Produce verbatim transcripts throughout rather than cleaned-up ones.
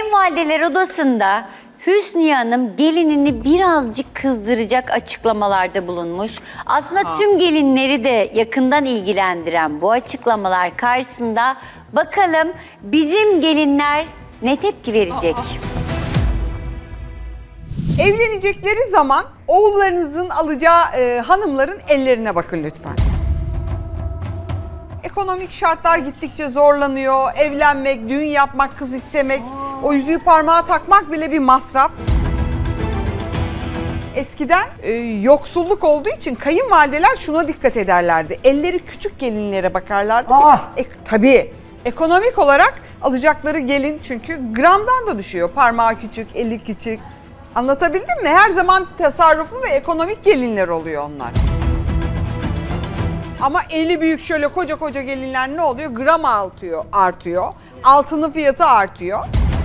Kayınvalideler odasında Hüsniye Hanım gelinini birazcık kızdıracak açıklamalarda bulunmuş. Aslında ha. tüm gelinleri de yakından ilgilendiren bu açıklamalar karşısında bakalım bizim gelinler ne tepki verecek? Aa. Evlenecekleri zaman oğullarınızın alacağı e, hanımların ellerine bakın lütfen. Ekonomik şartlar gittikçe zorlanıyor. Evlenmek, düğün yapmak, kız istemek, Aa. o yüzüğü parmağa takmak bile bir masraf. Eskiden e, yoksulluk olduğu için kayınvalideler şuna dikkat ederlerdi. Elleri küçük gelinlere bakarlardı. E, tabii ekonomik olarak alacakları gelin çünkü gramdan da düşüyor. Parmağı küçük, eli küçük. Anlatabildim mi? Her zaman tasarruflu ve ekonomik gelinler oluyor onlar. Ama eli büyük şöyle koca koca gelinler ne oluyor? Gram artıyor, artıyor. Altının fiyatı artıyor.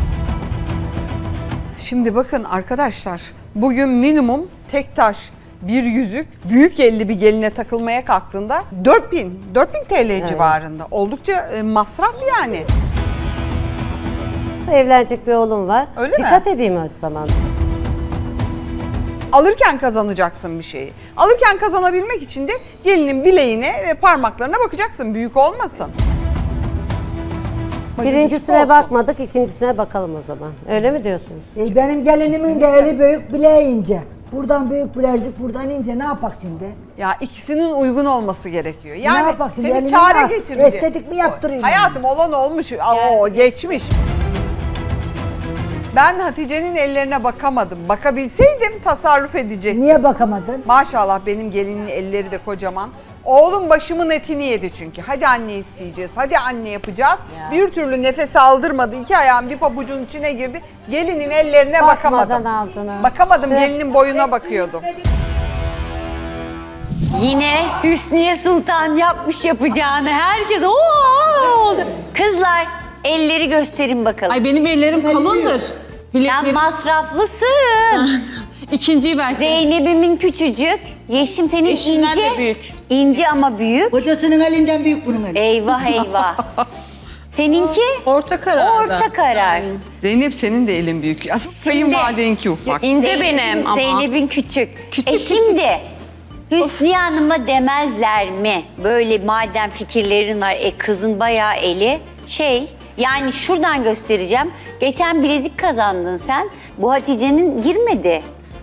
Şimdi bakın arkadaşlar, bugün minimum tek taş bir yüzük büyük elli bir geline takılmaya kalktığında dört bin T L evet. civarında. Oldukça masraf yani. Evlenecek bir oğlum var. Öyle Dikkat mi? edeyim o zaman. Alırken kazanacaksın bir şeyi. Alırken kazanabilmek için de gelinin bileğine ve parmaklarına bakacaksın. Büyük olmasın. Birincisine bakmadık, ikincisine bakalım o zaman. Öyle mi diyorsunuz? E benim gelinimin de eli büyük, bileği ince. Buradan büyük bilezik, buradan ince. Ne yapak şimdi? Ya ikisinin uygun olması gerekiyor. Yani ne yapak şimdi? Seni kâra geçirecek. Estetik mi yaptırayım? Hayatım yani? Olan olmuş. Yani. Oo, geçmiş. Ben Hatice'nin ellerine bakamadım. Bakabilseydim tasarruf edecektim. Niye bakamadın? Maşallah benim gelinin elleri de kocaman. Oğlum başımın etini yedi çünkü. Hadi anne isteyeceğiz, hadi anne yapacağız. Ya. Bir türlü nefes aldırmadı. İki ayağım bir pabucun içine girdi. Gelinin ellerine bakmadan bakamadım. Altına. Bakamadım, Tüh. gelinin boyuna bakıyordum. Yine Hüsniye Sultan yapmış yapacağını. Herkes ooo. Kızlar elleri gösterin bakalım. Ay benim ellerim kalındır. Bileklerim... Sen masraflısın. İkinciyi ben. Zeynep'imin küçücük. Yeşim senin Yeşimden ince. de büyük. İnce ama büyük. Kocasının elinden büyük bunun eli. Eyvah eyvah. Seninki? Orta karar. Orta karar. Hmm. Zeynep senin de elin büyük. Asıl kayınvalidenki ufak. İnce benim ama. Zeynep'in küçük. Küçük, e şimdi Hüsniye Hanım'a demezler mi? Böyle madem fikirlerin var, e kızın bayağı eli şey... Yani şuradan göstereceğim. Geçen bilezik kazandın sen. Bu Hatice'nin girmedi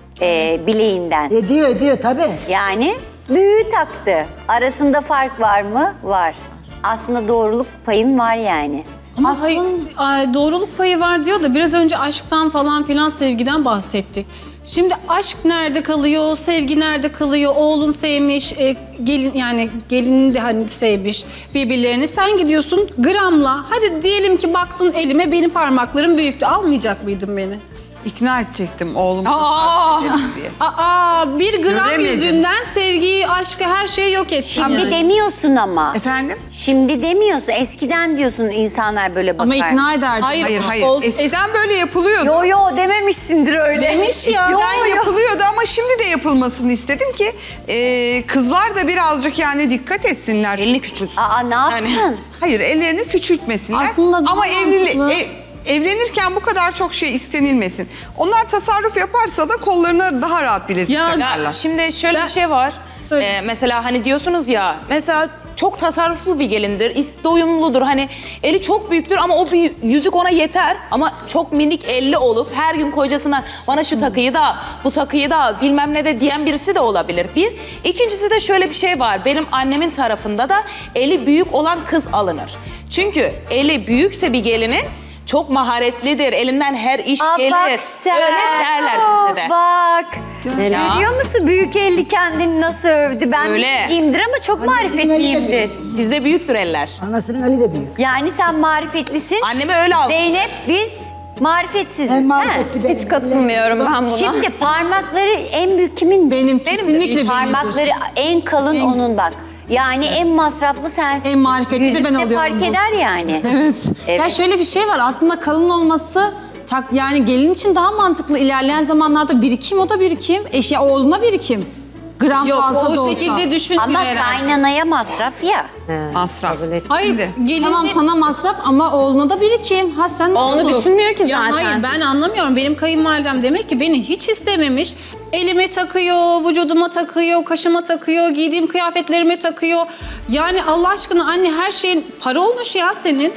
e, bileğinden. Ediyor ediyor tabii. Yani büyüğü taktı. Arasında fark var mı? Var. Aslında doğruluk payın var yani. Ama aslında doğruluk payı var diyor da biraz önce aşktan falan filan sevgiden bahsettik. Şimdi aşk nerede kalıyor, sevgi nerede kalıyor, oğlun sevmiş, e, gelin yani gelinin de hani sevmiş birbirlerini. Sen gidiyorsun gramla, hadi diyelim ki baktın elime benim parmaklarım büyüktü, almayacak mıydın beni? İkna edecektim oğlum. Aa, diye. Aa, bir gram Göremedim. Yüzünden sevgiyi, aşkı, her şeyi yok ettin. Şimdi yani. demiyorsun ama. Efendim? Şimdi demiyorsun. Eskiden diyorsun insanlar böyle bakar. Ama ikna ederdim. Hayır hayır. hayır. O, Eskiden es böyle yapılıyordu. Yo yo dememişsindir öyle. Demiş ya. Eskiden yo, yo. yapılıyordu ama şimdi de yapılmasını istedim ki e, kızlar da birazcık yani dikkat etsinler. Elini küçültsün. Aa ne yapsın? Yani, hayır ellerini küçültmesinler. Aslında ama evli, mantıklı. ev, evlenirken bu kadar çok şey istenilmesin. Onlar tasarruf yaparsa da kollarına daha rahat bilezik takarlar. Ya şimdi şöyle ben, bir şey var. Ee, mesela hani diyorsunuz ya, mesela çok tasarruflu bir gelindir, doyumludur. Hani eli çok büyüktür ama o bir yüzük ona yeter. Ama çok minik elli olup her gün kocasından bana şu takıyı da, bu takıyı da bilmem ne de diyen birisi de olabilir. Bir. İkincisi de şöyle bir şey var. Benim annemin tarafında da eli büyük olan kız alınır. Çünkü eli büyükse bir gelinin çok maharetlidir. Elinden her iş Aa, gelir. bak sen. Öyle derler bize de. Bak. Ya. Görüyor musun büyük elli kendini nasıl övdü? Ben büyüğümdür ama çok marifetliyimdir. Bizde büyüktür eller. Anasının eli de büyük. Yani sen marifetlisin. Anneme öyle almış. Zeynep biz marifetsiziz. En marifetli benim. Hiç katılmıyorum ben buna. Şimdi parmakları en büyük kimin? Benim kesinlikle benim. Parmakları en kalın en... onun bak. Yani en masraflı sensin. En marifetli de ben alıyorum. Fark eder yani. Evet. Evet. Ya şöyle bir şey var. Aslında kalın olması tak yani gelin için daha mantıklı. İlerleyen zamanlarda birikim, o da birikim. Eşya oğluna birikim. Gram Yok fazla da o olsa. şekilde düşünmüyor Ama herhalde. kaynanaya masraf ya. Masraf. Hayır Şimdi, gelin Tamam sana masraf ama oğluna da birikim. Ha sen Onu mutlu. düşünmüyor ki Ya zaten. hayır ben anlamıyorum. Benim kayınvalidem demek ki beni hiç istememiş. Elime takıyor, vücuduma takıyor, kaşıma takıyor, giydiğim kıyafetlerime takıyor. Yani Allah aşkına anne her şeyin para olmuş ya senin.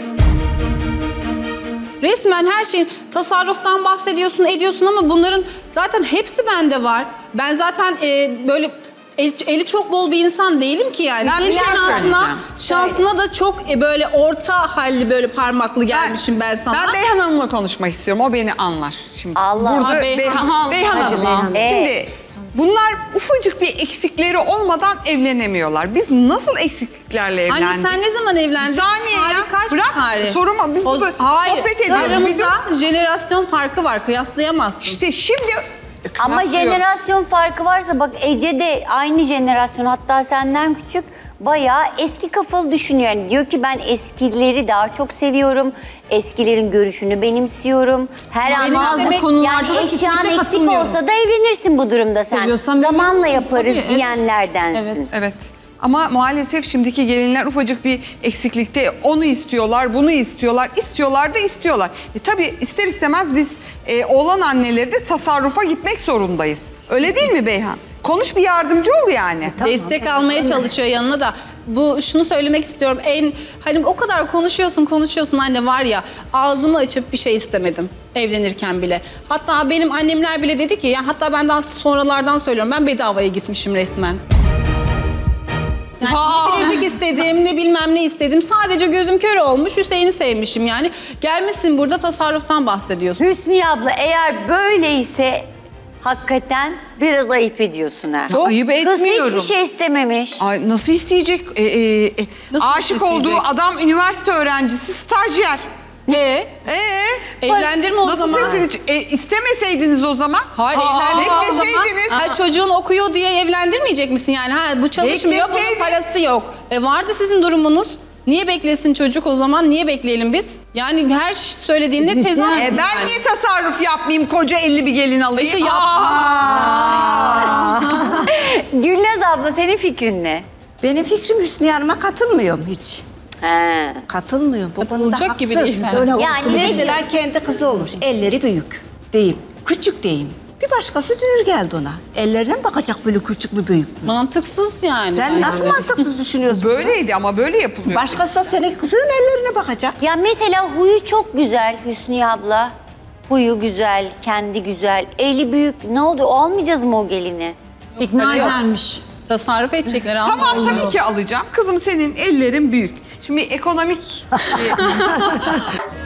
Resmen her şeyin tasarruftan bahsediyorsun, ediyorsun ama bunların zaten hepsi bende var. Ben zaten e, böyle el- eli çok bol bir insan değilim ki yani. Ben bir Senin şey söyleyeceğim. şansına, şansına da çok e, böyle orta halli böyle parmaklı gelmişim ben, sana. Ben Beyhan Hanım'la konuşmak istiyorum. O beni anlar. Şimdi Allah. burada Aa, Beyhan- Beyhan, Aha, Beyhan hadi Hanım. Beyhan. Şimdi bunlar ufacık bir eksikleri olmadan evlenemiyorlar. Biz nasıl eksikliklerle evlendik? Anne sen ne zaman evlendin? Bir saniye ya. Tarih kaç Bırak tarih? soruma. Biz O- burada Hayır. sohbet ediyoruz. Bir Aramızda dur. jenerasyon farkı var. Kıyaslayamazsın. İşte şimdi Ama kıyaslıyorum. jenerasyon farkı varsa bak Ece de aynı jenerasyon, hatta senden küçük, bayağı eski kafalı düşünüyor. Yani diyor ki ben eskileri daha çok seviyorum. Eskilerin görüşünü benimsiyorum. Her Benim an bazı konularda yani da eşyan kesinlikle eksik katılmıyorum. olsa da evlenirsin bu durumda sen. Seviyorsam Zamanla evlenirim. yaparız Tabii, evet. diyenlerdensin. Evet. Evet. Ama maalesef şimdiki gelinler ufacık bir eksiklikte onu istiyorlar, bunu istiyorlar. İstiyorlar da istiyorlar. E tabii ister istemez biz e, oğlan anneleri de tasarrufa gitmek zorundayız. Öyle değil mi Beyhan? Konuş bir yardımcı ol yani. Destek almaya çalışıyor yanına da. Bu şunu söylemek istiyorum. En hani o kadar konuşuyorsun konuşuyorsun anne, var ya ağzımı açıp bir şey istemedim evlenirken bile. Hatta benim annemler bile dedi ki ya, hatta ben daha sonralardan söylüyorum, ben bedavaya gitmişim resmen. Yani ne bilezik istedim, ne bilmem ne istedim. Sadece gözüm kör olmuş, Hüseyin'i sevmişim yani. Gelmişsin burada tasarruftan bahsediyorsun. Hüsniye abla eğer böyleyse hakikaten biraz ayıp ediyorsun ha. Çok ayıp Kız etmiyorum. hiçbir şey istememiş. Ay, nasıl isteyecek? E, e, e, Nasıl aşık isteyecek? olduğu adam üniversite öğrencisi, stajyer. Ee, Ee, evlendirme o nasıl zaman. sesini... E, istemeseydiniz o zaman. Hayır, Aa, evlendirme o zaman. bekleseydiniz. Ha, çocuğun okuyor diye evlendirmeyecek misin yani? Ha, bu çalışmıyor, bunun Bekleseydin. parası yok. E vardı sizin durumunuz. Niye beklesin çocuk o zaman? Niye bekleyelim biz? Yani her söylediğinde tezahür. E, ben niye tasarruf yapmayayım, koca elli bir gelin alayım? İşte yap. Gülnaz abla senin fikrin ne? Benim fikrim Hüsniye Hanım'a katılmıyorum hiç. He. Katılmıyor. Bu Katılacak konuda gibi haksız. değil. Öyle Yani oturup- ne Mesela kendi kızı olmuş. Elleri büyük diyeyim. Küçük diyeyim. Bir başkası dünür geldi ona. Ellerine mi bakacak böyle küçük mü büyük mü? Mantıksız yani. Sen bence. nasıl mantıksız düşünüyorsun? Böyleydi ama böyle yapılıyor. Başkası da senin kızının ellerine bakacak. Ya mesela huyu çok güzel Hüsniye abla. Huyu güzel, kendi güzel, eli büyük. Ne oldu? Almayacağız mı o gelini? İkna edermiş. Tasarruf edecekler ama Tamam olmuyor. tabii ki alacağım. Kızım senin ellerin büyük. Şimdi ekonomik... e,